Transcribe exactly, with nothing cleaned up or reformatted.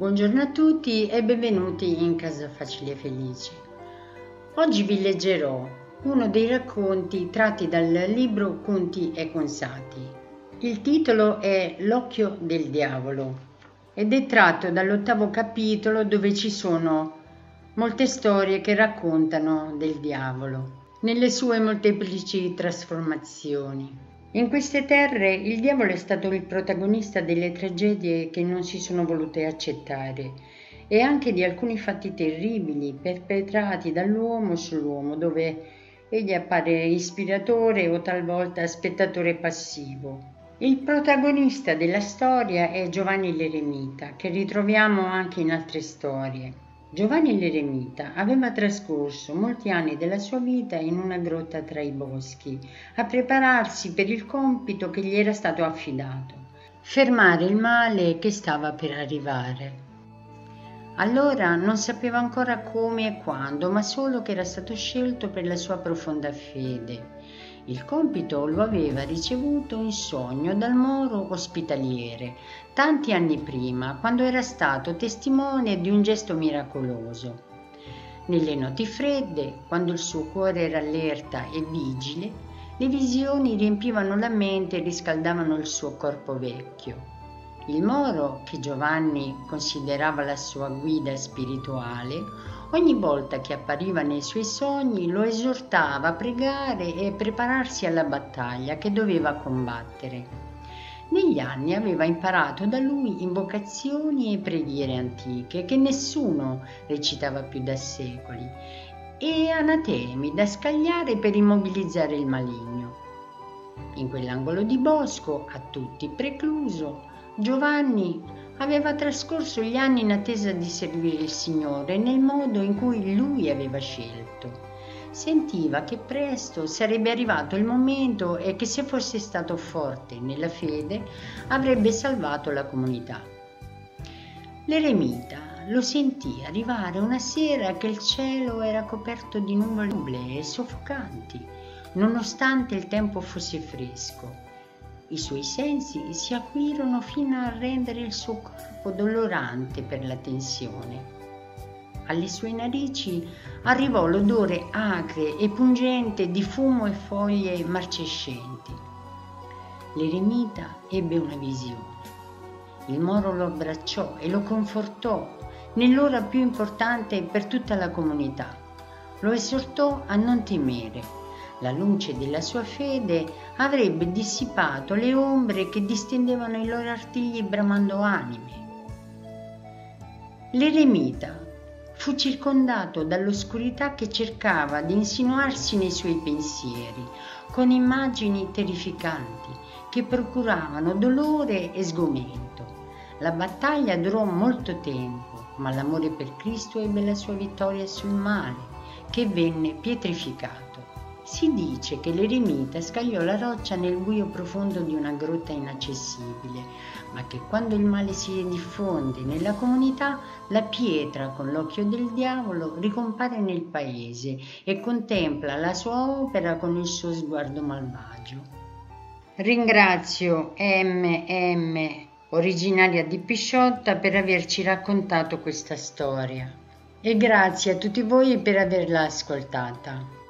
Buongiorno a tutti e benvenuti in Casa Facile e Felice. Oggi vi leggerò uno dei racconti tratti dal libro Conti e Consati. Il titolo è L'occhio del diavolo ed è tratto dall'ottavo capitolo, dove ci sono molte storie che raccontano del diavolo nelle sue molteplici trasformazioni. In queste terre il diavolo è stato il protagonista delle tragedie che non si sono volute accettare e anche di alcuni fatti terribili perpetrati dall'uomo sull'uomo, dove egli appare ispiratore o talvolta spettatore passivo. Il protagonista della storia è Giovanni l'Eremita, che ritroviamo anche in altre storie. Giovanni l'Eremita aveva trascorso molti anni della sua vita in una grotta tra i boschi, a prepararsi per il compito che gli era stato affidato: fermare il male che stava per arrivare. Allora non sapeva ancora come e quando, ma solo che era stato scelto per la sua profonda fede. Il compito lo aveva ricevuto in sogno dal moro ospitaliere, tanti anni prima, quando era stato testimone di un gesto miracoloso. Nelle notti fredde, quando il suo cuore era allerta e vigile, le visioni riempivano la mente e riscaldavano il suo corpo vecchio. Il moro, che Giovanni considerava la sua guida spirituale, ogni volta che appariva nei suoi sogni lo esortava a pregare e prepararsi alla battaglia che doveva combattere. Negli anni aveva imparato da lui invocazioni e preghiere antiche che nessuno recitava più da secoli, e anatemi da scagliare per immobilizzare il maligno. In quell'angolo di bosco, a tutti precluso, Giovanni aveva trascorso gli anni in attesa di servire il Signore nel modo in cui Lui aveva scelto. Sentiva che presto sarebbe arrivato il momento e che, se fosse stato forte nella fede, avrebbe salvato la comunità. L'eremita lo sentì arrivare una sera che il cielo era coperto di nuvole e soffocanti, nonostante il tempo fosse fresco. I suoi sensi si acuirono fino a rendere il suo corpo dolorante per la tensione. Alle sue narici arrivò l'odore acre e pungente di fumo e foglie marcescenti. L'eremita ebbe una visione. Il moro lo abbracciò e lo confortò nell'ora più importante per tutta la comunità. Lo esortò a non temere. La luce della sua fede avrebbe dissipato le ombre che distendevano i loro artigli bramando anime. L'eremita fu circondato dall'oscurità che cercava di insinuarsi nei suoi pensieri, con immagini terrificanti che procuravano dolore e sgomento. La battaglia durò molto tempo, ma l'amore per Cristo ebbe la sua vittoria sul male, che venne pietrificato. Si dice che l'eremita scagliò la roccia nel buio profondo di una grotta inaccessibile, ma che quando il male si diffonde nella comunità, la pietra con l'occhio del diavolo ricompare nel paese e contempla la sua opera con il suo sguardo malvagio. Ringrazio M M, originaria di Pisciotta, per averci raccontato questa storia, e grazie a tutti voi per averla ascoltata.